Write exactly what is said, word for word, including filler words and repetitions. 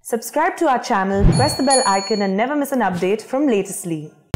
Subscribe to our channel, press the bell icon and never miss an update from Latestly.